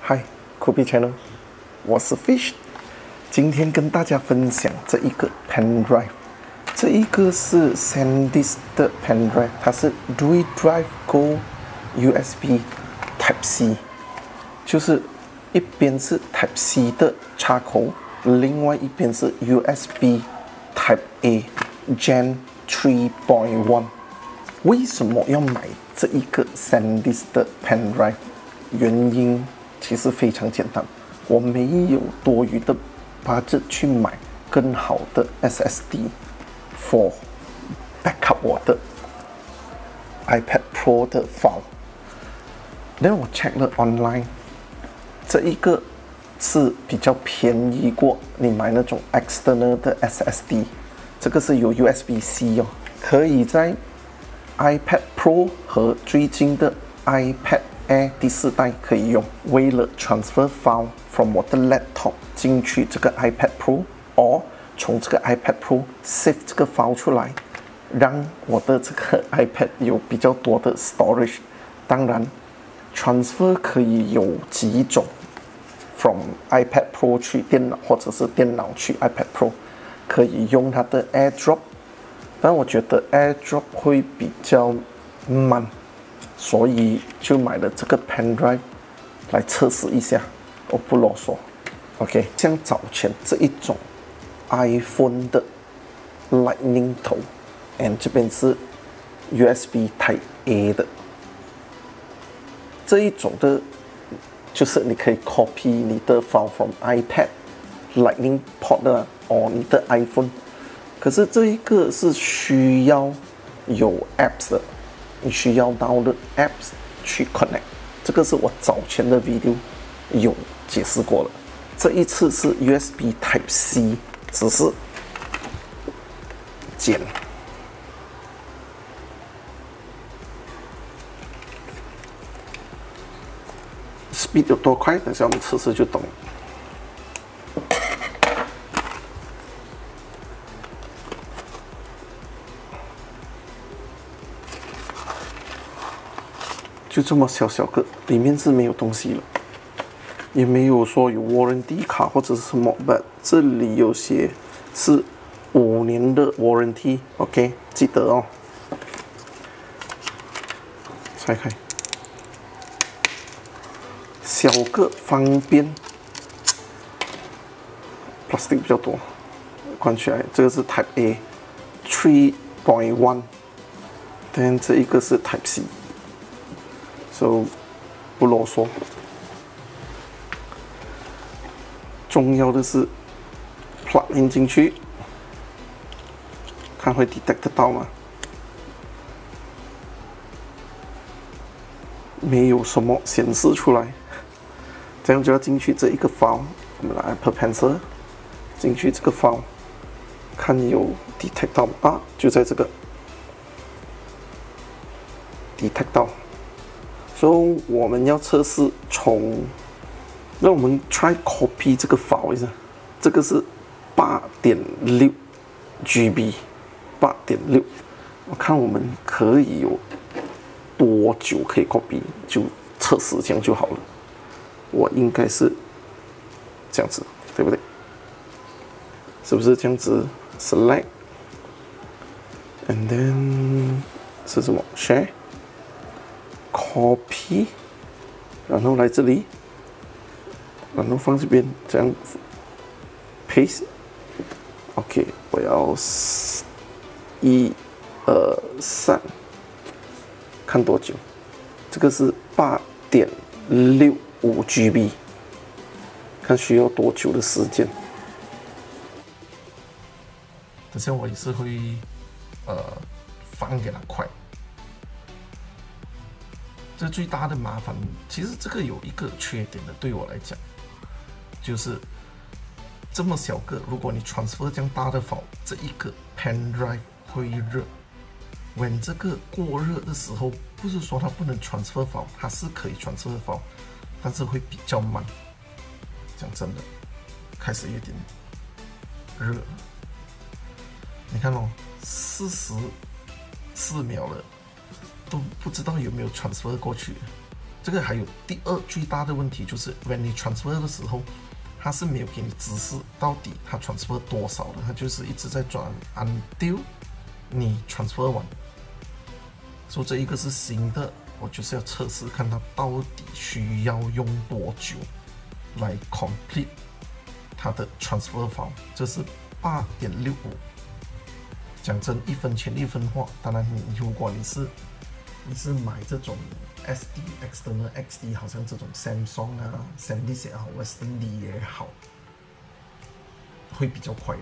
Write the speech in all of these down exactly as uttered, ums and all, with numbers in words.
Hi, Kobe Channel， 我是 Fish， 今天跟大家分享这一个 pen drive， 这一个是 SanDisk 的 pen drive， 它是 Dual Drive Go U S B Type C， 就是一边是 Type C 的插口，另外一边是 U S B Type A Gen 三点一。为什么要买这一个 SanDisk 的 pen drive？ 原因其实非常简单，我没有多余的 budget 去买更好的 S S D for backup 我的 iPad Pro 的 file。然后我 check 了 online， 这一个是比较便宜过你买那种 external 的 S S D， 这个是有 U S B C 哦，可以在 iPad Pro 和最近的 iPad Air 第四代可以用。为了 transfer file from 我的 laptop 进去这个 iPad Pro， or 从这个 iPad Pro save 这个 file 出来，让我的这个 iPad 有比较多的 storage。当然 transfer 可以有几种 ，from iPad Pro 去电脑，或者是电脑去 iPad Pro， 可以用它的 AirDrop， 但我觉得 AirDrop 会比较慢。所以就买了这个 pen drive 来测试一下，我不啰嗦。OK， 像早前这一种 iPhone 的 Lightning 头 ，and 这边是 U S B Type A 的这一种的，就是你可以 copy 你的 file from iPad Lightning port 的，哦，你的 iPhone。可是这一个是需要有 apps 的。你需要 download apps 去 connect， 这个是我早前的 video 有解释过了。这一次是 U S B Type C， 只是剪。speed 有多快？等下我们测试就懂了。就这么小小个，里面是没有东西了，也没有说有 warranty 卡或者是什么。但这里有些是五年的 warranty，OK， 记得哦。拆开，小个方便 ，plastic 比较多，关起来。这个是 Type A 三点一， 但这一个是 Type C。So 不啰嗦，重要的是 plug in 进去，看会 detect 得到吗？没有什么显示出来，这样就要进去这一个 file， 我们来 Apple Pencil 进去这个 file， 看有 detect 到啊，就在这个 detect 到。所以我们要测试从，让我们 try copy 这个 file 一下，这个是 八点六 G B， 八点六， 我看我们可以有多久可以 copy， 就测试这样就好了。我应该是这样子，对不对？是不是这样子 ？Select， and then 是什么 ？Share。Copy， 然后来这里，然后放这边，这样 paste。OK， 我要一、二、三，看多久？这个是八点六五 G B， 看需要多久的时间。等下我也是会呃放给它快。这最大的麻烦，其实这个有一个缺点的，对我来讲，就是这么小个，如果你 transfer 这样大的 file， 这一个 pen drive 会热。when 这个过热的时候，不是说它不能 transfer file， 它是可以 transfer file， 但是会比较慢。讲真的，开始有点热。你看哦，四十四秒了。都不知道有没有 transfer 过去，这这个还有第二最大的问题就是 ，when 你 transfer 的时候，它是没有给你指示到底它 transfer 多少的，它就是一直在转 until 你 transfer 完。所以这一个是新的，我就是要测试看它到底需要用多久来 complete 它的 transfer file， 这是 八点六五。讲真，一分钱一分货。当然你，如果你是你是买这种 S D external X D， 好像这种 Samsung 啊 SanDisk 也好 Western D 也好，会比较快的。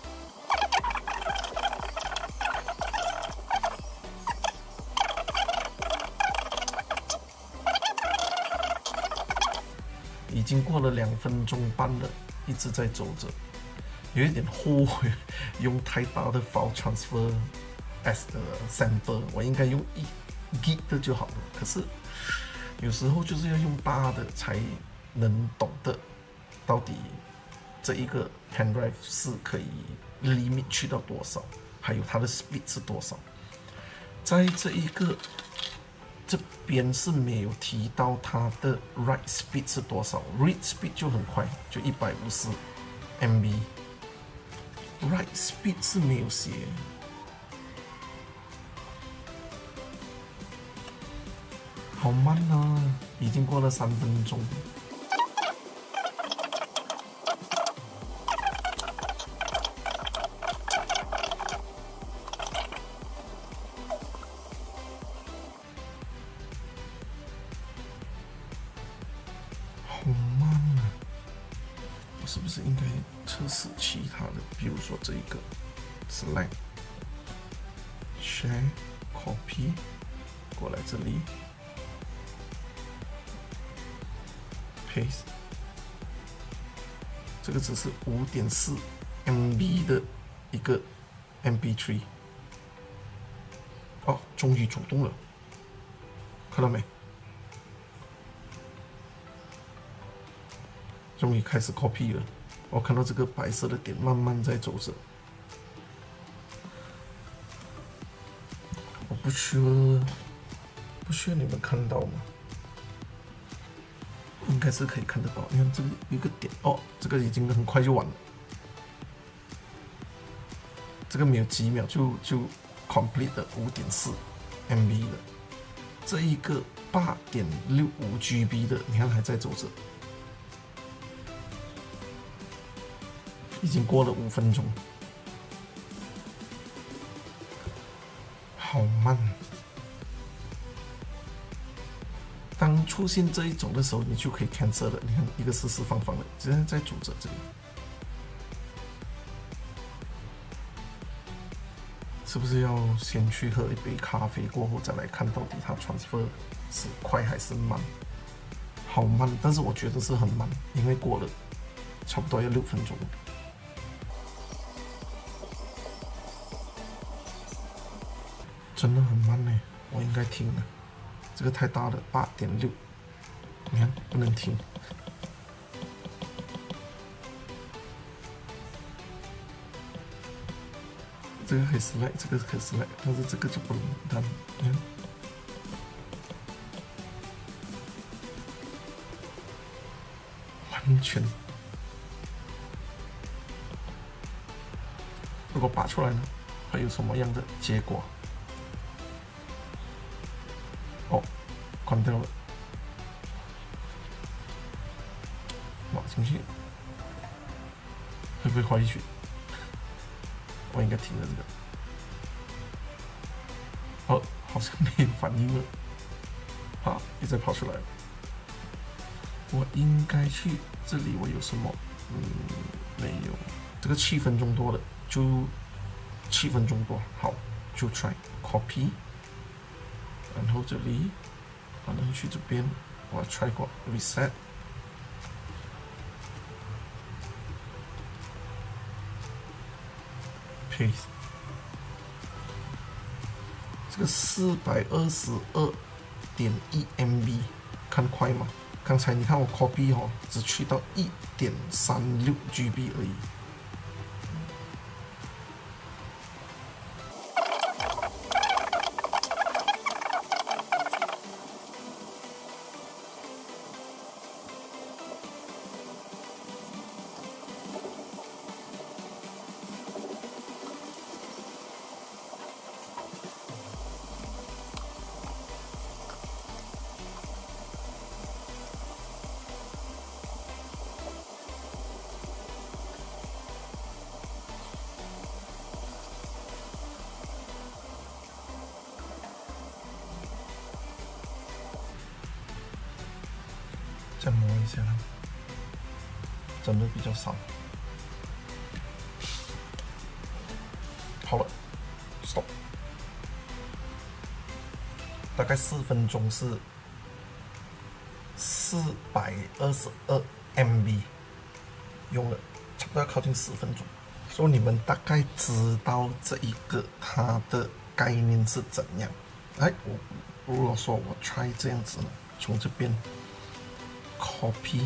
已经过了两分钟半了，一直在走着，有一点后悔用太大的 file transfer as 的 sample， 我应该用一 gig 的就好了。可是有时候就是要用大的才能懂得到底这一个 pen drive 是可以 limit 去到多少，还有它的 speed 是多少。在这一个这边是没有提到它的 write speed 是多少 ，read speed 就很快，就一百五十 M B。write speed 是没有写，好慢啊！已经过了三分钟。好慢啊！我是不是应该测试其他的？比如说这一个 select share copy 过来这里 paste， 这个只是 五点四 M B 的一个 M P 三。哦，终于主动了，看到没？终于开始 copy 了，我看到这个白色的点慢慢在走着。我不需要，不需要你们看到吗？应该是可以看得到。你看这个有个点哦，这个已经很快就完了。这个没有几秒就就 complete 的 五点四 M B 了。这一个 八点六五 G B 的，你看还在走着。已经过了五分钟，好慢。当出现这一种的时候，你就可以 cancel 了。你看，一个四四方方的，直接在走着这里，是不是要先去喝一杯咖啡，过后再来看到底它 transfer 是快还是慢？好慢，但是我觉得是很慢，因为过了差不多要六分钟。真的很慢呢，我应该停了。这个太大了， 八点六， 你看不能停。这个可以 select， 这个可以 select， 但是这个就不能按。你看，完全。如果拔出来呢，会有什么样的结果？哦，关掉了，挖进去，会不会坏血？我应该停了这个。哦，好像没有反应了。好，又再跑出来了。我应该去这里，我有什么？嗯，没有。这个七分钟多了，就七分钟多。好，就 try copy。然后这里，然后去这边，我 try 过 reset， paste， 这个四百二十二点一 M B， 看快吗？刚才你看我 copy 哦，只去到 一点三六 G B 而已。 再磨一下，真的比较少。好了 ，stop。大概四分钟是四百二十二 M B， 用了差不多要靠近十分钟。所以你们大概知道这一个它的概念是怎样。哎，我如果说我 try 这样子呢，从这边 copy，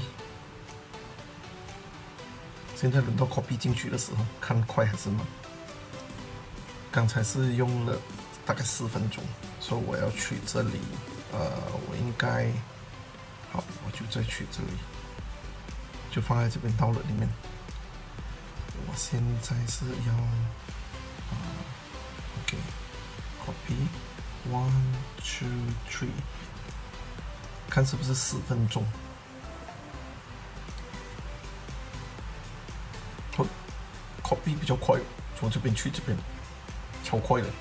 现在轮到 copy 进去的时候，看快还是慢？刚才是用了大概四分钟，所以我要去这里，呃，我应该，好，我就再去这里，就放在这边到了里面。我现在是要，啊 ，OK，copy one two three， 看是不是四分钟。哦 ，copy 比较快，从这边去这边，超快的，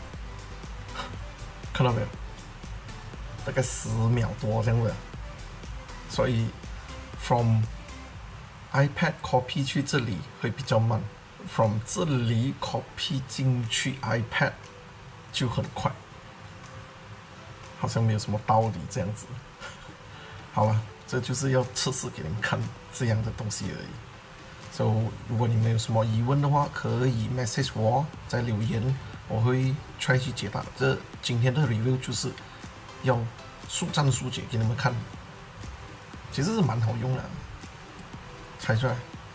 看到没有？大概十秒多这样的，所以 from iPad copy 去这里会比较慢 ，from 这里 copy 进去 iPad 就很快，好像没有什么道理这样子。好了，这就是要测试给你们看这样的东西而已。所以如果你们有什么疑问的话，可以 message 我，在留言，我会 try 去解答。这今天的 review 就是要速战速决给你们看，其实是蛮好用的。拆出来，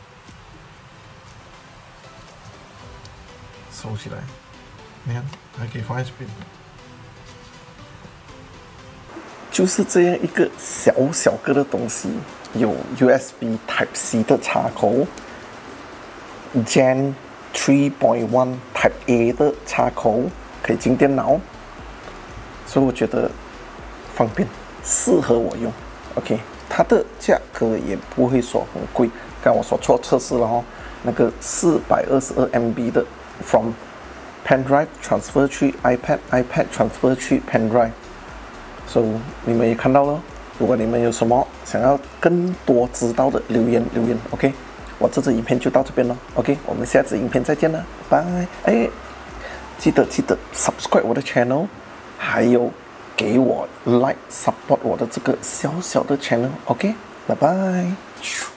收起来，你看还可以放在这边，就是这样一个小小个的东西，有 U S B Type C 的插口 ，Gen 三点一 Type A 的插口，可以进电脑，所以我觉得方便，适合我用。OK。它的价格也不会说很贵，刚我说错测试了哦，那个四百二十二 M B 的 from pen drive transfer 去 iPad，iPad transfer 去 pen drive，so 你们也看到了。如果你们有什么想要更多知道的，留言留言 ，OK， 我这支影片就到这边了 ，OK， 我们下支影片再见了，拜，哎，记得记得 subscribe 我的 channel， 还有。给我 like support 我的这个小小的 channel，OK， 拜拜。